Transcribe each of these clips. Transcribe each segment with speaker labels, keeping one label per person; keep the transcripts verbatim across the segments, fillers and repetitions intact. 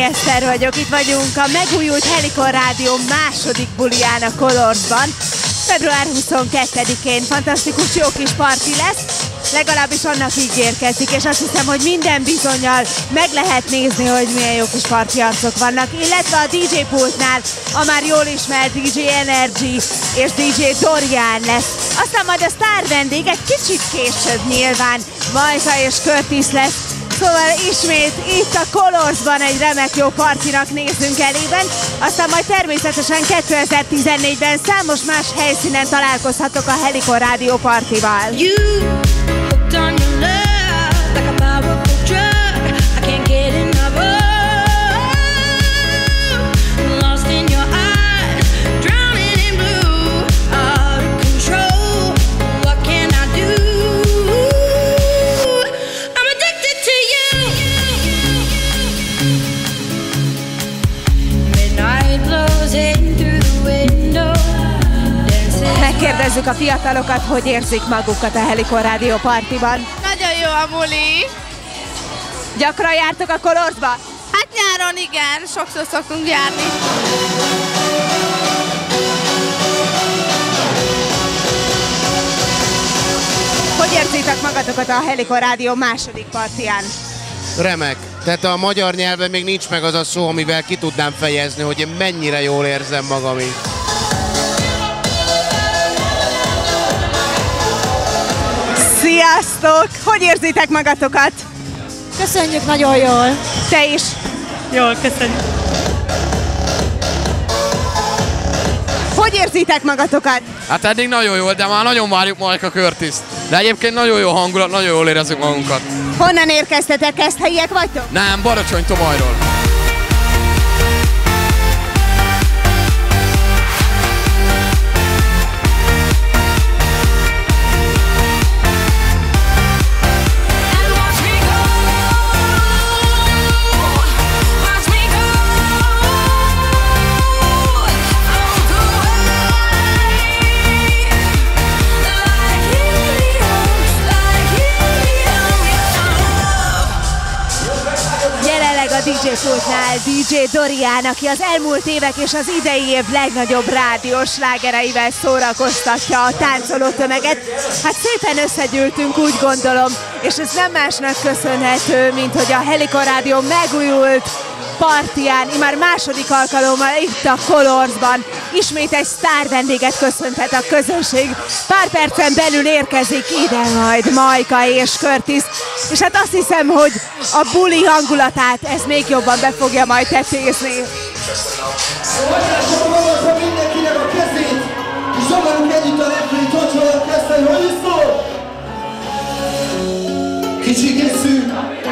Speaker 1: Széchenyi Eszter vagyok, itt vagyunk a megújult Helikon Rádió második buliján a Colorsban. február huszonkettedikén fantasztikus jó kis parti lesz, legalábbis annak ígérkezik, és azt hiszem, hogy minden bizonnyal meg lehet nézni, hogy milyen jó kis parti arcok vannak, illetve a dé dzsé pultnál a már jól ismert dé dzsé Energy és dé dzsé Dorian lesz. Aztán majd a sztár vendég egy kicsit később nyilván Majka és Curtis lesz. Szóval ismét itt a Colorsban egy remek jó partinak nézünk elében, aztán majd természetesen kétezer-tizennégyben számos más helyszínen találkozhatok a Helikon Rádió partival. Megkérdezzük a fiatalokat, hogy érzik magukat a Helikon Rádió partiban.
Speaker 2: Nagyon jó a muli.
Speaker 1: Gyakran jártok a Colorsba?
Speaker 2: Hát nyáron igen, sokszor szoktunk járni.
Speaker 1: Hogy érzitek magatokat a Helikon Rádió második partiján?
Speaker 3: Remek. Tehát a magyar nyelven még nincs meg az a szó, amivel ki tudnám fejezni, hogy én mennyire jól érzem magam is.
Speaker 1: Sziasztok! Hogy érzitek magatokat?
Speaker 4: Köszönjük, nagyon jól.
Speaker 1: Te is?
Speaker 4: Jól, köszönjük.
Speaker 1: Hogy érzitek magatokat?
Speaker 5: Hát eddig nagyon jól, de már nagyon várjuk Majka Curtis. De egyébként nagyon jó hangulat, nagyon jól érezzük magunkat.
Speaker 1: Honnan érkeztetek? Keszthelyiek vagytok?
Speaker 5: Nem, Badacsony-Tomajról.
Speaker 1: dé dzsé pultnál dé dzsé Dorian, aki az elmúlt évek és az idei év legnagyobb rádiós slágereivel szórakoztatja a táncoló tömeget. Hát szépen összegyűltünk, úgy gondolom, és ez nem másnak köszönhető, mint hogy a Helikon Rádió megújult partiján, immár második alkalommal itt a Colorsban ismét egy sztár vendéget köszönhet a közönség. Pár percen belül érkezik ide majd Majka és Curtis, és hát azt hiszem, hogy a buli hangulatát ez még jobban be fogja majd tetézni.
Speaker 6: Mindenkinek a kezét, és zsavarunk együtt a repülőt, hogy fogok kezdeni, hogy is szól? Kicsi készül!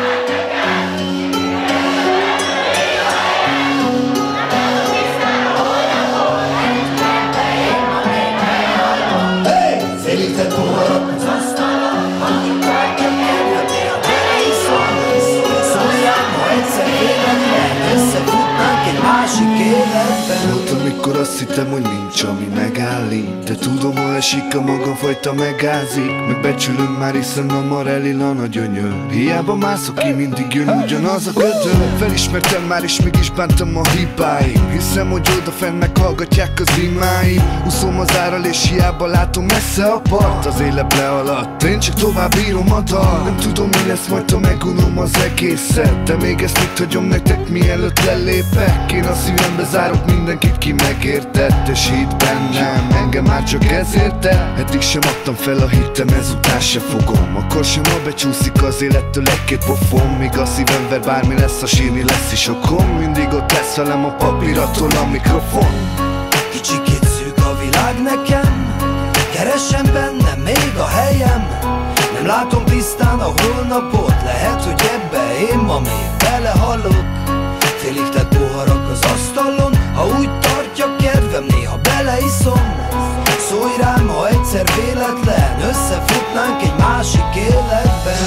Speaker 6: Félített poharak az asztalon, amit tartja kedvedni a belészom. Szóljál, ma egyszer véletlen, összefutnánk egy másik életben. Volt, amikor azt hittem, hogy nincs, ami megállít. De tudom, ha esik a maga fajta megázik. Megbecsülöm már, hiszen hamar elillan a gyönyör. Hiába mászok ki, mindig jön ugyanaz a ködör. Felismertem már, és mégis bántam a hibáim. Hiszem, hogy odafenn meghallgatják az imáim. Úszom az árral, és hiába látom messze a part. Az élet lealadt, én csak tovább írom a dal. Nem tudom, mi lesz majd, ha megunom az egészet. De még ezt itt hagyom nektek, mielőtt lelépek. Én a szívembe zárok mindenkit, ki megértett. És hidd bennem, engem már csak ezért te. Eddig sem adtam fel a hittem, ezután se fogom. Akkor sem, ha becsúszik az élettől egy-két pofon. Míg a szívem ver, bármi lesz, a sírni lesz is okom. Mindig ott lesz velem a papírattól a mikrofon. Kicsikét szűk a világ nekem, keresem bennem még a helyem. Nem látom tisztán a holnapot, lehet, hogy ebbe én ma még belehallok. Félített poharak az asztalon, ha úgy tartja kedvem, néha beleiszom. Szólj rám, ha egyszer véletlen, összefutnánk egy másik életben.
Speaker 1: Itt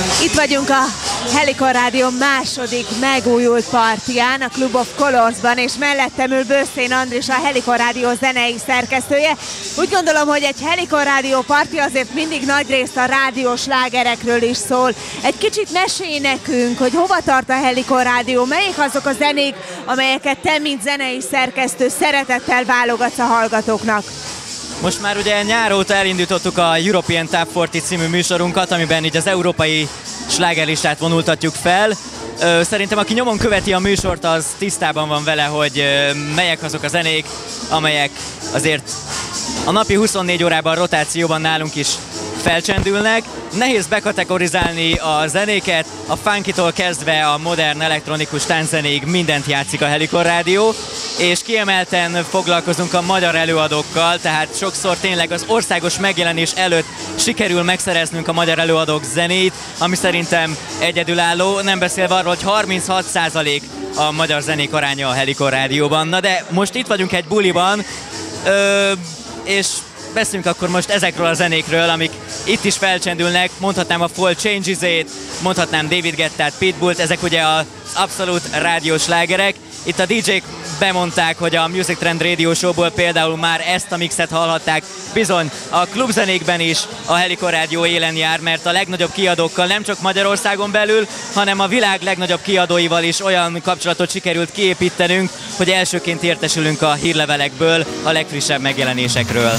Speaker 1: vagyunk a Helikon Rádió második megújult partiján, a Club of Colorsban, és mellettem ül Bőszén Andris, a Helikon Rádió zenei szerkesztője. Úgy gondolom, hogy egy Helikon Rádió parti azért mindig nagyrészt a rádiós slágerekről is szól. Egy kicsit mesélj nekünk, hogy hova tart a Helikon Rádió, melyik azok a zenék, amelyeket te, mint zenei szerkesztő szeretettel válogatsz a hallgatóknak.
Speaker 7: Most már ugye nyár óta elindítottuk a European Top negyven című műsorunkat, amiben így az európai slágerlistát vonultatjuk fel. Szerintem aki nyomon követi a műsort, az tisztában van vele, hogy melyek azok a zenék, amelyek azért a napi huszonnégy órában rotációban nálunk is felcsendülnek. Nehéz bekategorizálni a zenéket, a funkitól kezdve a modern elektronikus tánczenéig mindent játszik a Helikon Rádió, és kiemelten foglalkozunk a magyar előadókkal, tehát sokszor tényleg az országos megjelenés előtt sikerül megszereznünk a magyar előadók zenét, ami szerintem egyedülálló, nem beszélve arról, hogy harminchat százalék a magyar zenék aránya a Helikon Rádióban. Na de most itt vagyunk egy buliban, ö, és beszélünk akkor most ezekről a zenékről, amik itt is felcsendülnek. Mondhatnám a Fall Changes-ét, mondhatnám David Guettát, Pitbullt, ezek ugye az abszolút rádiós slágerek. Itt a dé jék bemondták, hogy a Music Trend Radio Show-ból például már ezt a mixet hallhatták. Bizony, a klubzenékben is a Helikon Rádió élen jár, mert a legnagyobb kiadókkal nem csak Magyarországon belül, hanem a világ legnagyobb kiadóival is olyan kapcsolatot sikerült kiépítenünk, hogy elsőként értesülünk a hírlevelekből, a legfrissebb megjelenésekről.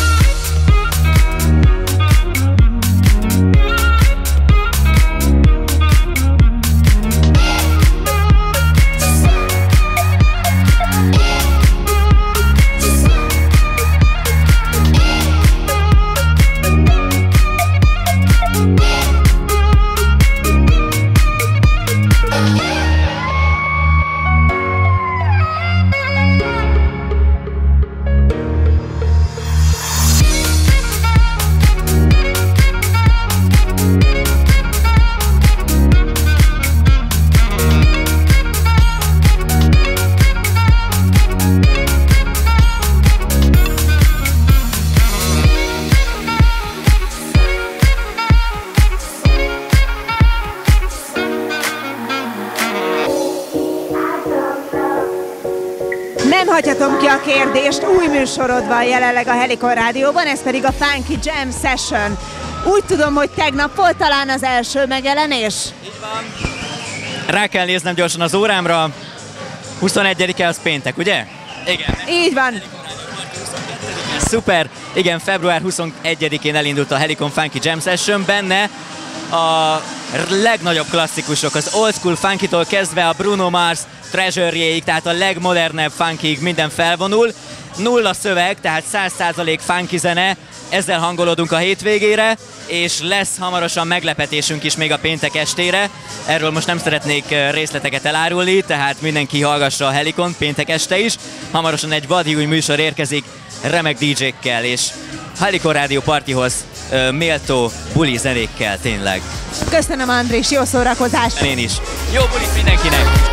Speaker 1: Nem hagyhatom ki a kérdést, új műsorod van jelenleg a Helikon Rádióban, ez pedig a Funky Jam Session. Úgy tudom, hogy tegnap volt talán az első megjelenés?
Speaker 7: Így van. Rá kell néznem gyorsan az órámra. huszonegyedike az péntek, ugye? Igen.
Speaker 1: Így van.
Speaker 7: Szuper. Igen, február huszonegyedikén elindult a Helikon Funky Jam Session, benne a legnagyobb klasszikusok, az old school funkitól kezdve a Bruno Mars Treasuryéig, tehát a legmodernebb funkig minden felvonul. Nulla szöveg, tehát száz százalék funky zene, ezzel hangolódunk a hétvégére, és lesz hamarosan meglepetésünk is még a péntek estére. Erről most nem szeretnék részleteket elárulni, tehát mindenki hallgassa a Helikon péntek este is. Hamarosan egy vadi új műsor érkezik remek dé jékkel, és Helikon Rádió partihoz méltó buli zenékkel tényleg.
Speaker 1: Köszönöm, Andris, jó szórakozást!
Speaker 7: Én is. Jó bulit mindenkinek!